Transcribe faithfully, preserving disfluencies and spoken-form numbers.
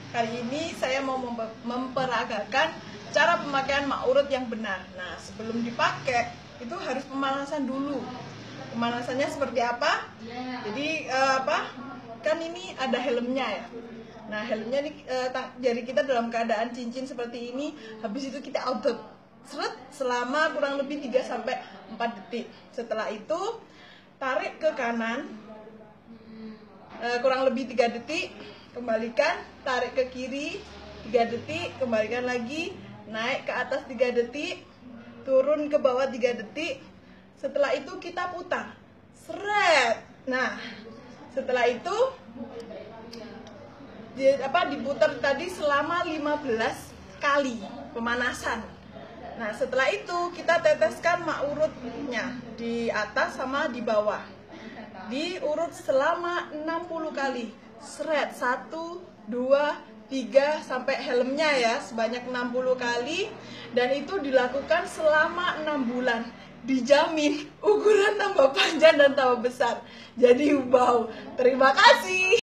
Kali ini saya mau memperagakan cara pemakaian mak urut yang benar. Nah, sebelum dipakai itu harus pemanasan dulu. Pemanasannya seperti apa? Jadi eh, apa? Kan ini ada helmnya ya. Nah, helmnya nih eh, jari kita dalam keadaan cincin seperti ini. Habis itu kita outet seret selama kurang lebih tiga sampai empat detik. Setelah itu tarik ke kanan eh, kurang lebih tiga detik, kembalikan, tarik ke kiri tiga detik, kembalikan lagi, naik ke atas tiga detik, turun ke bawah tiga detik. Setelah itu kita putar seret. Nah, setelah itu di, apa diputar tadi selama lima belas kali pemanasan. Nah, setelah itu kita teteskan mak urutnya di atas sama di bawah. Diurut selama enam puluh kali. Seret satu, dua, tiga sampai helmnya ya, sebanyak enam puluh kali, dan itu dilakukan selama enam bulan. Dijamin ukuran tambah panjang dan tambah besar. Jadi wow. Terima kasih.